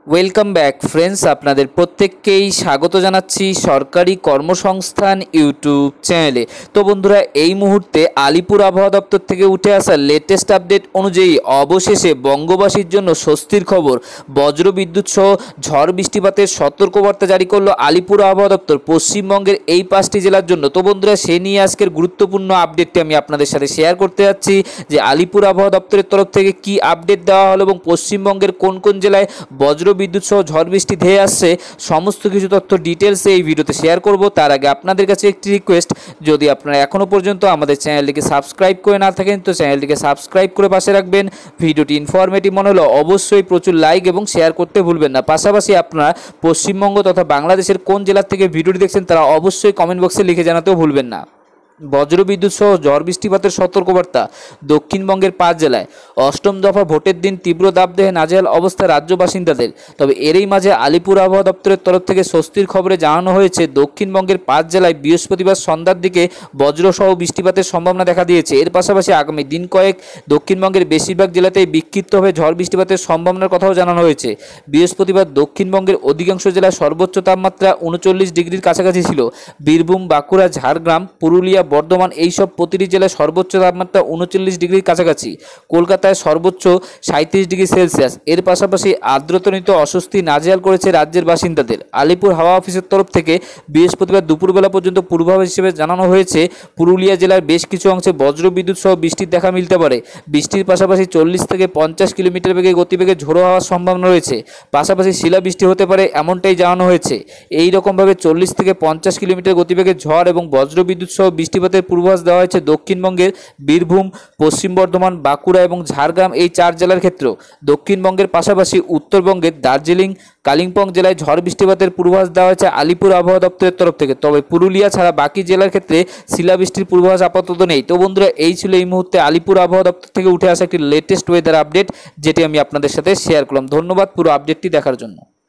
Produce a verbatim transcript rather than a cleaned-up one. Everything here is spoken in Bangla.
ওয়েলকাম ব্যাক ফ্রেন্ডস, আপনাদের প্রত্যেককেই স্বাগত জানাচ্ছি সরকারি কর্মসংস্থান ইউটিউব চ্যানেলে। তো বন্ধুরা, এই মুহূর্তে আলিপুর আবহাওয়া দপ্তর থেকে উঠে আসা লেটেস্ট আপডেট অনুযায়ী অবশেষে বঙ্গবাসীর জন্য স্বস্তির খবর। বজ্রবিদ্যুৎ সহ ঝড় বৃষ্টিপাতের সতর্কবার্তা জারি করলো আলিপুর আবহাওয়া দপ্তর পশ্চিমবঙ্গের এই পাঁচটি জেলার জন্য। তো বন্ধুরা, সে নিয়ে আজকের গুরুত্বপূর্ণ আপডেটটি আমি আপনাদের সাথে শেয়ার করতে যাচ্ছি যে আলিপুর আবহাওয়া দপ্তরের তরফ থেকে কি আপডেট দেওয়া হলো এবং পশ্চিমবঙ্গের কোন কোন জেলায় বজ্র বিদ্যুৎ সহ ঝড় বৃষ্টি ধেয়ে আসছে, সমস্ত কিছু তথ্য ডিটেলসে এই ভিডিওতে শেয়ার করব। তার আগে আপনাদের কাছে একটি রিকোয়েস্ট, যদি আপনারা এখনও পর্যন্ত আমাদের চ্যানেলটিকে সাবস্ক্রাইব করে না থাকেন তো চ্যানেলটিকে সাবস্ক্রাইব করে পাশে রাখবেন। ভিডিওটি ইনফরমেটিভ মনে হলে অবশ্যই প্রচুর লাইক এবং শেয়ার করতে ভুলবেন না। পাশাপাশি আপনারা পশ্চিমবঙ্গ তথা বাংলাদেশের কোন জেলা থেকে ভিডিওটি দেখছেন তারা অবশ্যই কমেন্ট বক্সে লিখে জানাতেও ভুলবেন না। বজ্রবিদ্যুৎ সহ ঝড় বৃষ্টিপাতের সতর্কবার্তা দক্ষিণবঙ্গের পাঁচ জেলায়। অষ্টম দফা ভোটের দিন তীব্র দাবদাহে নাজেহাল অবস্থা রাজ্য বাসিন্দাদের। তবে এরই মাঝে আলিপুর আবহাওয়া দপ্তরের তরফ থেকে স্বস্তির খবরে জানানো হয়েছে দক্ষিণবঙ্গের পাঁচ জেলায় বৃহস্পতিবার সন্ধ্যার দিকে বজ্রসহ বৃষ্টিপাতের সম্ভাবনা দেখা দিয়েছে। এর পাশাপাশি আগামী দিন কয়েক দক্ষিণবঙ্গের বেশিরভাগ জেলাতেই বিক্ষিপ্তভাবে ঝড় বৃষ্টিপাতের সম্ভাবনার কথাও জানানো হয়েছে। বৃহস্পতিবার দক্ষিণবঙ্গের অধিকাংশ জেলায় সর্বোচ্চ তাপমাত্রা উনচল্লিশ ডিগ্রির কাছাকাছি ছিল। বীরভূম, বাঁকুড়া, ঝাড়গ্রাম, পুরুলিয়া, বর্ধমান এইসব প্রতিটি জেলায় সর্বোচ্চ তাপমাত্রা উনচল্লিশ ডিগ্রির কাছাকাছি। কলকাতায় সর্বোচ্চ সাঁত্রিশ ডিগ্রি সেলসিয়াস। এর পাশাপাশি আর্দ্রতাজনিত অস্বস্তি নাজেহাল করেছে রাজ্যের বাসিন্দাদের। আলিপুর হাওয়া অফিসের তরফ থেকে বৃহস্পতিবার দুপুরবেলা পর্যন্ত পূর্বাভাস হিসেবে জানানো হয়েছে পুরুলিয়া জেলার বেশ কিছু অংশে বজ্রবিদ্যুৎ সহ বৃষ্টির দেখা মিলতে পারে। বৃষ্টির পাশাপাশি চল্লিশ থেকে পঞ্চাশ কিলোমিটার বেগে গতিবেগে ঝোড়ো হওয়ার সম্ভাবনা রয়েছে। পাশাপাশি শিলাবৃষ্টি হতে পারে এমনটাই জানানো হয়েছে। এই রকমভাবে চল্লিশ থেকে পঞ্চাশ কিলোমিটার গতিবেগে ঝড় এবং বজ্রবিদ্যুৎ সহ বৃষ্টিপাতের পূর্বাভাস দেওয়া হয়েছে দক্ষিণবঙ্গের বীরভূম, পশ্চিম বর্ধমান, বাঁকুড়া এবং ঝাড়গ্রাম এই চার জেলার ক্ষেত্রেও। দক্ষিণবঙ্গের পাশাপাশি উত্তরবঙ্গের দার্জিলিং, কালিম্পং জেলায় ঝড় বৃষ্টিপাতের পূর্বাভাস দেওয়া হয়েছে আলিপুর আবহাওয়া দপ্তরের তরফ থেকে। তবে পুরুলিয়া ছাড়া বাকি জেলার ক্ষেত্রে শিলাবৃষ্টির পূর্বাভাস আপাতত নেই। তো বন্ধুরা, এই ছিল এই মুহূর্তে আলিপুর আবহাওয়া দপ্তর থেকে উঠে আসা একটি লেটেস্ট ওয়েদার আপডেট, যেটি আমি আপনাদের সাথে শেয়ার করলাম। ধন্যবাদ পুরো আপডেটটি দেখার জন্য।